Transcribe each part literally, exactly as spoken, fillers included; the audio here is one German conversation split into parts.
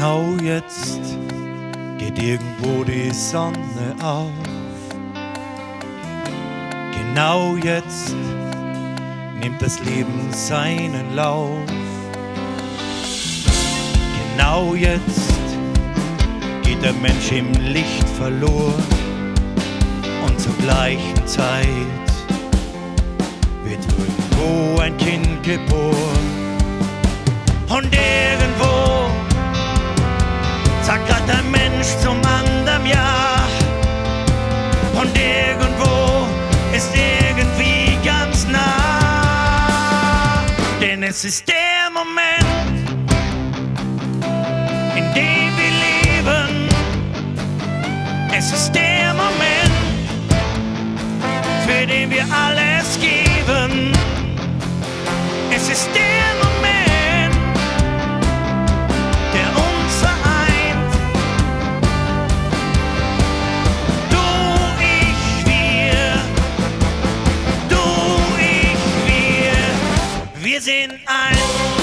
Genau jetzt geht irgendwo die Sonne auf. Genau jetzt nimmt das Leben seinen Lauf. Genau jetzt geht der Mensch im Licht verloren. Und zur gleichen Zeit wird irgendwo ein Kind geboren. Und irgendwo sagt grad der Mensch zum anderen Ja. Und irgendwo ist irgendwie ganz nah. Denn es ist der Moment, in dem wir leben. Es ist der Moment, für den wir alles geben. Es ist der Moment, der uns vereint. Du, ich, wir. Du, ich, wir. Wir sind eins.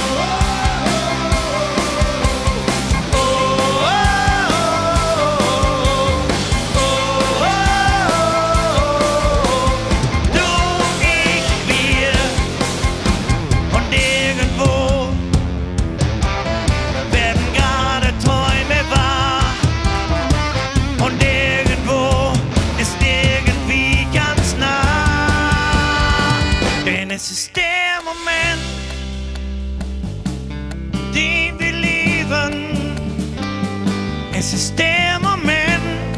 Es ist der Moment, den wir lieben. Es ist der Moment,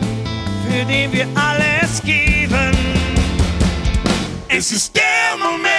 für den wir alles geben. Es ist der Moment.